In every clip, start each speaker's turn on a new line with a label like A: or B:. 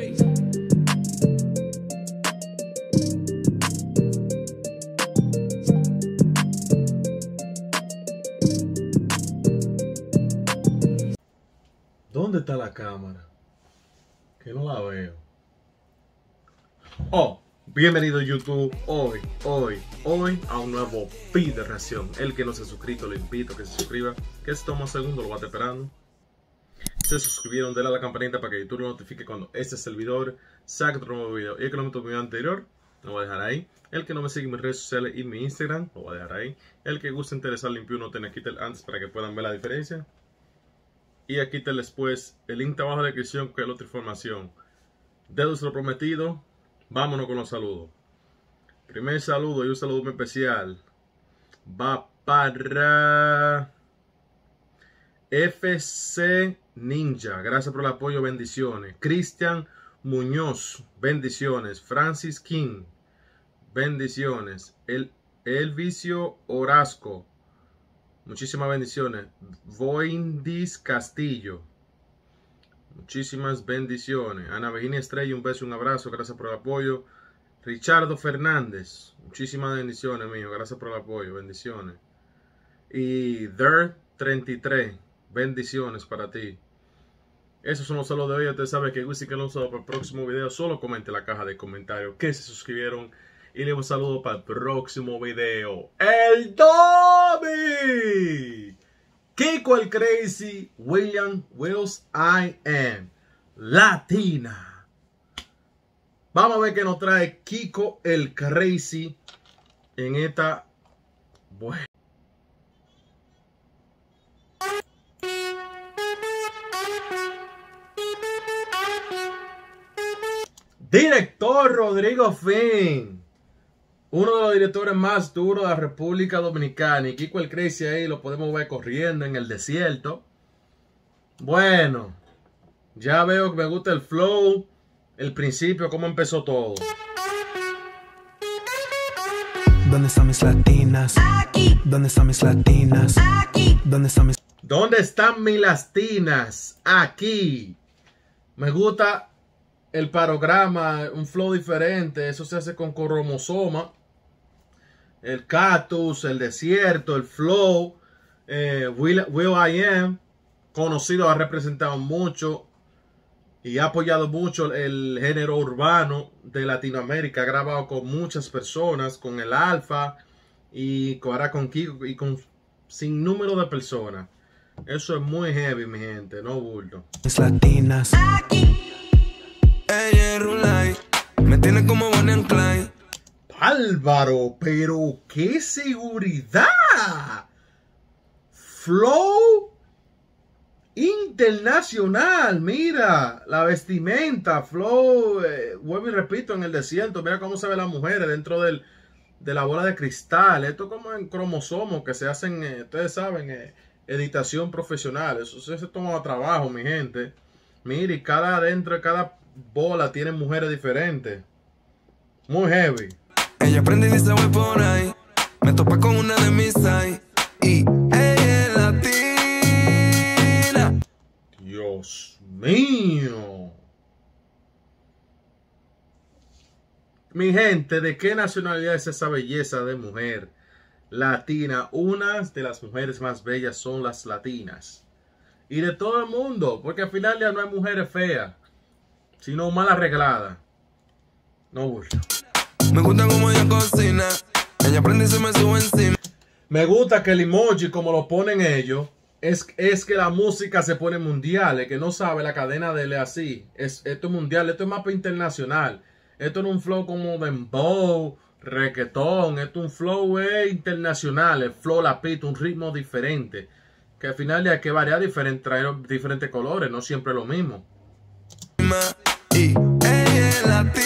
A: ¿Dónde está la cámara? Que no la veo. Oh, bienvenido YouTube. Hoy a un nuevo video de reacción. El que no se ha suscrito, le invito a que se suscriba. Que si toma un segundo, lo va a estar esperando. Se suscribieron, denle a la campanita para que YouTube lo notifique cuando este servidor saque otro nuevo video. Y el que no me tomó video anterior, lo voy a dejar ahí. El que no me sigue en mis redes sociales y mi Instagram, lo voy a dejar ahí. El que guste interesar limpio, no tiene aquí antes para que puedan ver la diferencia. Y aquí está después el link abajo en la descripción que es la otra información. Dedo lo prometido. Vámonos con los saludos. Primer saludo y un saludo muy especial va para FC Ninja. Gracias por el apoyo, bendiciones. Cristian Muñoz, bendiciones. Francis King, bendiciones. El Vicio Orasco, muchísimas bendiciones. Voindis Castillo, muchísimas bendiciones. Ana Virginia Estrella, un beso y un abrazo. Gracias por el apoyo. Richardo Fernández, muchísimas bendiciones, mío. Gracias por el apoyo. Bendiciones. Y Dirt33, bendiciones para ti. Esos son los saludos de hoy. Usted sabe que Wisin que lo usado para el próximo video. Solo comente en la caja de comentarios que se suscribieron. Y le un saludo para el próximo video. El Dobby, Kiko el Crazy, William Wills I Am, Latina. Vamos a ver qué nos trae Kiko el Crazy en esta. Bueno. Director Rodrigo Fin, uno de los directores más duros de la República Dominicana. Y Kiko el Crazy ahí lo podemos ver corriendo en el desierto. Bueno, ya veo que me gusta el flow, el principio, cómo empezó todo.
B: ¿Dónde están mis latinas? Aquí. ¿Dónde están mis latinas? Aquí. ¿Dónde están mis...
A: ¿Dónde están mis latinas? Aquí. Me gusta el parograma, un flow diferente. Eso se hace con cromosoma. El cactus, el desierto, el flow. Will I Am, conocido, ha representado mucho y ha apoyado mucho el género urbano de Latinoamérica. Ha grabado con muchas personas, con el Alfa y ahora con Kiko y con sin número de personas. Eso es muy heavy, mi gente, no bulto.
B: Mis latinas. Ella es Rulay, me tiene como Bonnie and Clyde.
A: Álvaro, pero qué seguridad. Flow internacional. Mira la vestimenta, flow, vuelvo y repito, en el desierto. Mira cómo se ven las mujeres dentro de la bola de cristal. Esto como en cromosomos que se hacen, ustedes saben, editación profesional. Eso se toma trabajo, mi gente. Mire, y dentro de cada bola tienen mujeres diferentes. Muy heavy.
B: Ella prende y dice voy por ahí. Me topa con una de mis ahí. Y ella es latina.
A: Dios mío. Mi gente, ¿de qué nacionalidad es esa belleza de mujer latina? Unas de las mujeres más bellas son las latinas. Y de todo el mundo. Porque al final ya no hay mujeres feas, sino mal arregladas. No gusta.
B: Me gusta como ella cocina. Ella prende y se me sube encima.
A: Me gusta que el emoji, como lo ponen ellos, es que la música se pone mundial. El que no sabe, la cadena de él es así. Esto es mundial, esto es mapa internacional. Esto no es un flow como dembow, reggaetón. Esto es un flow internacional. El flow lapito, un ritmo diferente. Que al final hay que variar, traer diferentes colores, no siempre lo mismo.
B: Y ella es latina.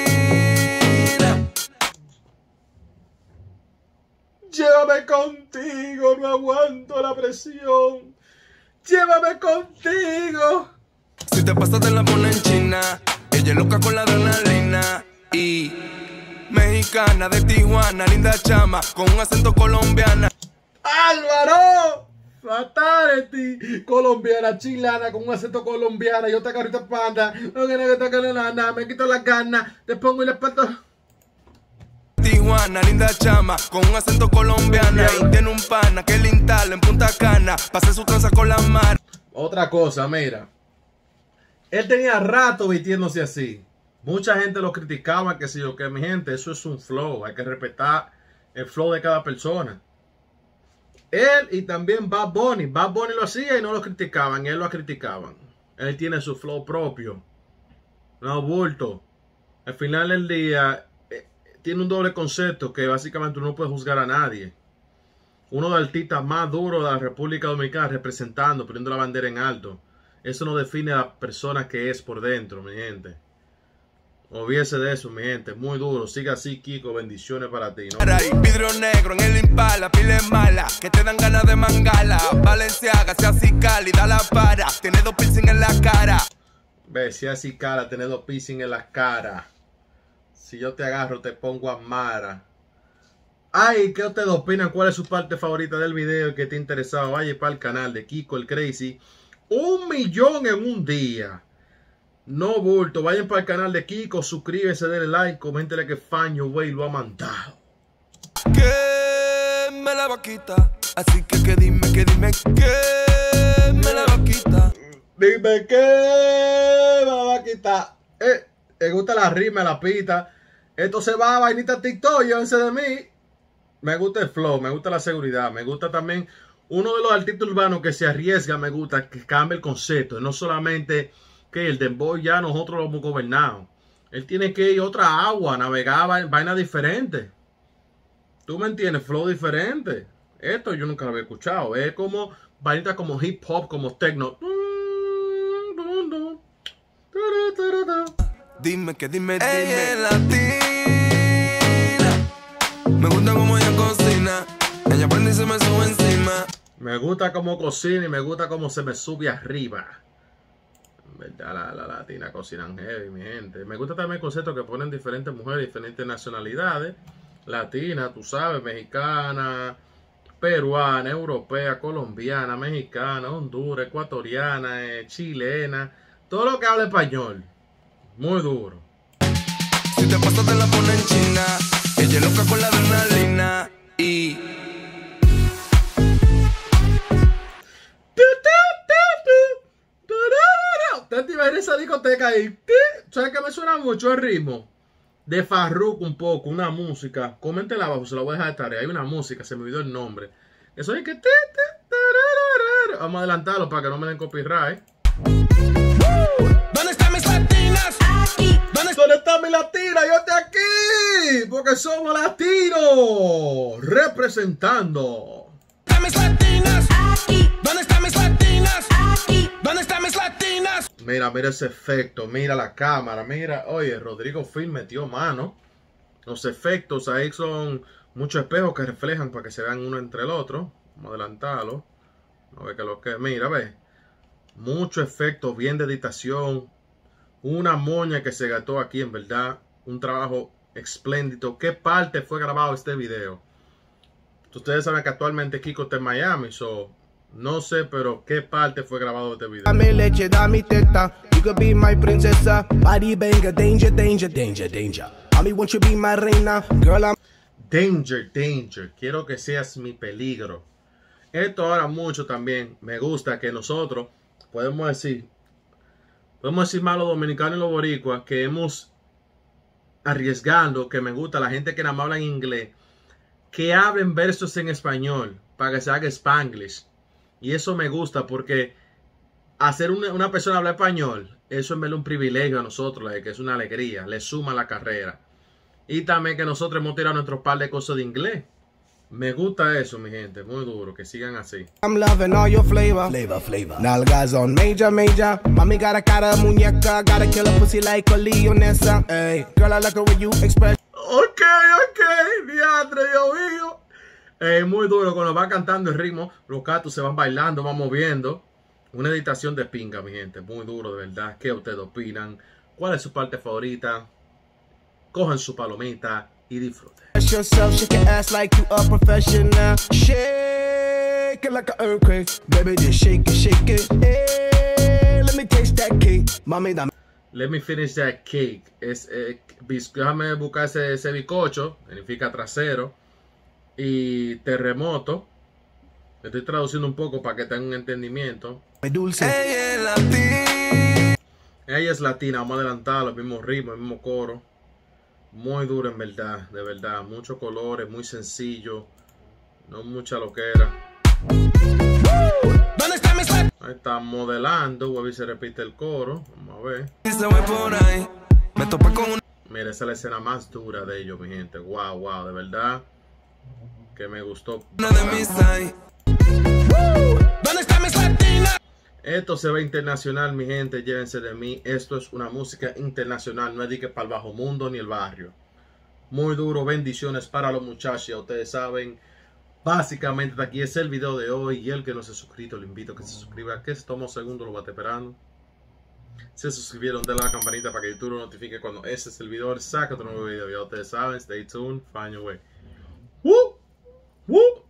A: Llévame contigo, no aguanto la presión. Llévame contigo.
B: Si te pasas te la pone en China. Ella es loca con la adrenalina. Y mexicana de Tijuana, linda chama, con un acento colombiana.
A: ¡Álvaro Fatality. Colombiana, chilana, con un acento colombiano. Yo te carrito panda. No quiero que te nada. Me quito las ganas. Te pongo y le pato.
B: Tijuana, linda chama, con un acento colombiano. Y tiene un pana que le instala en Punta Cana. Pase su tranza con la mar.
A: Otra cosa, mira. Él tenía rato vistiéndose así. Mucha gente lo criticaba, que si yo, que mi gente, eso es un flow. Hay que respetar el flow de cada persona. Él y también Bad Bunny. Bad Bunny lo hacía y no lo criticaban. Él lo criticaban. Él tiene su flow propio. No bulto. Al final del día, tiene un doble concepto que básicamente uno no puede juzgar a nadie. Uno de los artistas más duros de la República Dominicana, representando, poniendo la bandera en alto. Eso no define a la persona que es por dentro, mi gente. Olvídese de eso, mi gente. Muy duro. Siga así, Kiko. Bendiciones para ti, ¿no?
B: Vidrio negro en el Impala, pile mala, que te dan ganas de mangala. Valenciaga, sea así cálida la para. Tiene 2 piercing en la cara.
A: Ve, si así cara, tener 2 piercing en la cara. Si yo te agarro, te pongo a Mara. Ay, ¿qué ustedes opinan? ¿Cuál es su parte favorita del video que te ha interesado? Vaya para el canal de Kiko el Crazy. 1 millón en un día. No bulto. Vayan para el canal de Kiko. Suscríbese, denle like. Coméntele que Faño Way lo ha mandado.
B: Que me la vaquita. Así que dime, que me la vaquita.
A: Dime que me la vaquita. Me gusta la rima, la pita. Esto se va a vainita TikTok, llévense de mí. Me gusta el flow, me gusta la seguridad. Me gusta también uno de los artistas urbanos que se arriesga. Me gusta que cambie el concepto. No solamente que el dembow ya nosotros lo hemos gobernado. Él tiene que ir a otra agua, navegar vainas diferentes. ¿Tú me entiendes? Flow diferente. Esto yo nunca lo había escuchado. Es como vainitas como hip hop, como techno.
B: Dime. Ella es latina. Me gusta como ella cocina. Ella prende y se me sube encima.
A: Me gusta como cocina y me gusta como se me sube arriba. En verdad, la latina cocinan heavy, mi gente. Me gusta también el concepto que ponen diferentes mujeres, diferentes nacionalidades. Latina, tú sabes, mexicana, peruana, europea, colombiana, mexicana, honduras, ecuatoriana, chilena. Todo lo que habla español. Muy duro.
B: Si te pasas te la pone en China. Ella es loca con la adrenalina. Y
A: ¿Usted te imaginas esa discoteca ahí? ¿Sabes que me suena mucho el ritmo? De Farruko un poco, una música. Coméntela abajo, se la voy a dejar de tarea. Hay una música, se me olvidó el nombre. Eso es que... Vamos a adelantarlo para que no me den copyright.
B: ¿dónde están mis latinas? Aquí.
A: ¿Dónde está mi latina? Yo estoy aquí. Porque somos latinos. Representando.
B: ¿Dónde están mis latinas? Aquí. ¿Dónde están mis latinas? Aquí. ¿Dónde están mis latinas?
A: Mira ese efecto. Mira la cámara. Mira. Oye, Rodrigo Film metió mano. Los efectos ahí son muchos espejos que reflejan para que se vean uno entre el otro. Vamos a adelantarlo. A ver qué lo que. Mira, ve. Mucho efecto, bien de editación. Una moña que se gastó aquí, en verdad. Un trabajo espléndido. ¿Qué parte fue grabado este video? Ustedes saben que actualmente Kiko está en Miami. No sé, pero ¿qué parte fue grabado este video?
C: Dame leche, dame teta. You could be my princesa. Body banger, danger. Mommy, won't you be my reina? Girl, I'm...
A: Danger. Quiero que seas mi peligro. Esto ahora mucho también. Me gusta que nosotros podemos decir más los dominicanos y los boricuas que hemos arriesgando, que me gusta la gente que nada más habla en inglés, que hablen versos en español para que se haga Spanglish. Y eso me gusta porque hacer una persona hablar español, eso es un privilegio a nosotros, que es una alegría, le suma la carrera. Y también que nosotros hemos tirado nuestro par de cosas de inglés. Me gusta eso, mi gente, muy duro, que sigan así.
C: I'm loving all your flavor. Nalgas on major. Mami got a cara muñeca, gotta kill a pussy like a leonessa. Hey, girl, I like the way you express.
A: Ok, diatre, yo. Muy duro, cuando va cantando el ritmo, los gatos se van bailando, van moviendo. Una editación de pinga, mi gente, muy duro, de verdad. ¿Qué ustedes opinan? ¿Cuál es su parte favorita? Cojan su palomita, y disfruten.
C: Yourself, shake your ass like you a professional. Shake it like an earthquake. Baby, just shake it. Hey, let me taste that cake. Mami, dame.
A: Let me finish that cake. Déjame buscar ese bizcocho. Significa trasero. Y terremoto. Estoy traduciendo un poco para que tengan un entendimiento.
C: Dulce.
B: Ella es latina.
A: Ella es latina. Vamos a adelantar los mismos ritmos, el mismo coro. Muy duro en verdad, de verdad. Muchos colores, muy sencillo. No mucha loquera.
C: ¿Dónde está mi slap?
A: Ahí está modelando. Voy a ver si se repite el coro. Vamos a ver.
B: Y se fue por ahí. Me topé con una.
A: Mira, esa es la escena más dura de ellos, mi gente. Wow, wow, de verdad. Que me gustó.
B: De mis ahí.
C: ¿Dónde está mi latina?
A: Esto se ve internacional, mi gente. Llévense de mí. Esto es una música internacional. No es de que para el bajo mundo ni el barrio. Muy duro. Bendiciones para los muchachos. Ya ustedes saben. Básicamente, aquí es el video de hoy. Y el que no se ha suscrito, le invito a que se suscriba. Que se toma un segundo, lo va a estar esperando. Se suscribieron, denle a la campanita para que YouTube lo notifique cuando ese es el video. Saca otro nuevo video. Ya ustedes saben. Stay tuned. Find your way. Woo! Woo!